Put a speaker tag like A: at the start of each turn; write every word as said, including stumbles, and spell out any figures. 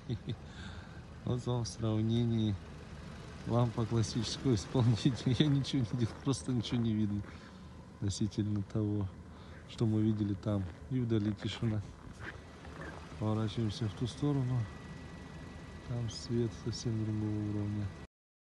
A: Вот вам в сравнении лампа классического исполнителя. Я ничего не делал, просто ничего не видно относительно того, что мы видели там. И вдали тишина. Поворачиваемся в ту сторону. Там свет совсем другого уровня.